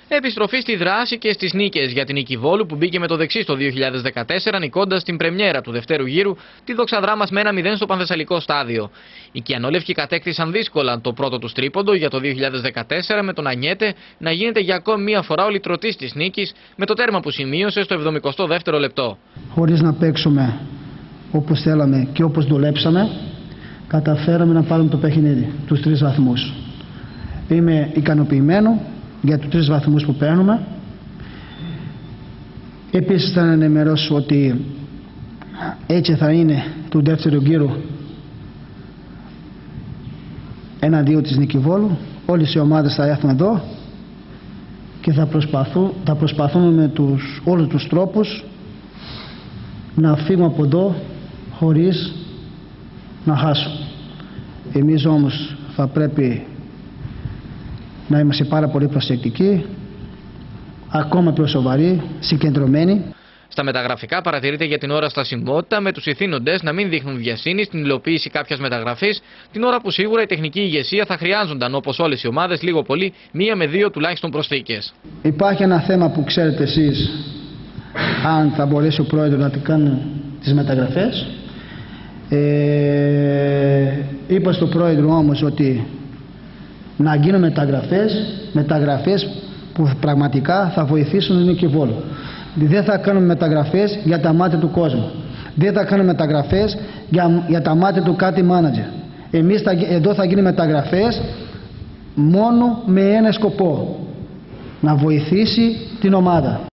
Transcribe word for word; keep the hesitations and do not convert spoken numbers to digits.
Επιστροφή στη δράση και στις νίκες για την Νίκη Βόλου που μπήκε με το δεξί στο δύο χιλιάδες δεκατέσσερα νικώντας την πρεμιέρα του δευτέρου γύρου τη Δόξα Δράμας με ένα μηδέν στο πανθεσσαλικό στάδιο. Οι Κιανόλευκοι κατέκτησαν δύσκολα το πρώτο τους τρίποντο για το δύο χιλιάδες δεκατέσσερα με τον Ανιέτε να γίνεται για ακόμη μία φορά ο λυτρωτής της νίκης με το τέρμα που σημείωσε στο εβδομηκοστό δεύτερο λεπτό. Χωρίς να παίξουμε όπως θέλαμε και όπως δουλέψαμε, καταφέραμε να πάρουμε το παιχνίδι, τους τρεις βαθμούς. Είμαι ικανοποιημένο για τους τρεις βαθμούς που παίρνουμε. Επίσης θα ενημερώσω ότι έτσι θα είναι του δεύτερου γύρου ένα-δύο της Νίκη Βόλου. Όλες οι ομάδες θα έρθουν εδώ και θα, προσπαθούν, θα προσπαθούμε με τους, όλους τους τρόπους να φύγουμε από εδώ χωρίς να χάσουμε. Εμείς όμως θα πρέπει να είμαστε πάρα πολύ προσεκτικοί, ακόμα πιο σοβαροί, συγκεντρωμένοι. Στα μεταγραφικά παρατηρείται για την ώρα στασιμότητα, με τους ηθήνοντες να μην δείχνουν βιασύνη στην υλοποίηση κάποιας μεταγραφής, την ώρα που σίγουρα η τεχνική ηγεσία θα χρειάζονταν, όπως όλες οι ομάδες, λίγο πολύ μία με δύο τουλάχιστον προσθήκες. Υπάρχει ένα θέμα που ξέρετε εσείς, αν θα μπορέσει ο πρόεδρος να κάνει τις μεταγραφές. Ε, είπα στον πρόεδρο όμως ότι να γίνουν μεταγραφές, μεταγραφές που πραγματικά θα βοηθήσουν την Νίκη Βόλου. Δεν θα κάνουμε μεταγραφές για τα μάτια του κόσμου. Δεν θα κάνουμε μεταγραφές για, για τα μάτια του κάτι μάνατζερ. Εμείς θα, εδώ θα γίνουν μεταγραφές μόνο με ένα σκοπό. Να βοηθήσει την ομάδα.